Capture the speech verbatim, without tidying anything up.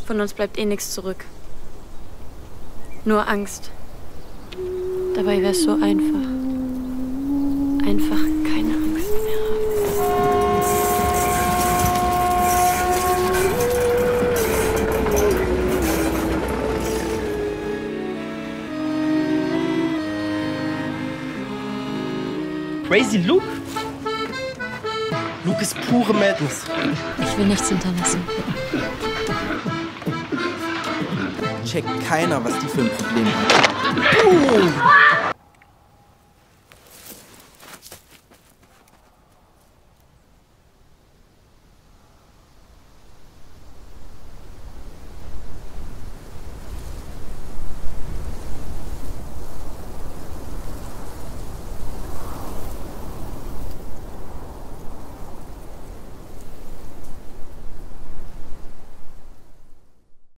Von uns bleibt eh nichts zurück. Nur Angst. Dabei wäre es so einfach. Einfach keine Angst mehr haben. Crazy Luke? Luke ist pure Madness. Ich will nichts hinterlassen. Checkt keiner, was die für ein Problem hat. Uh.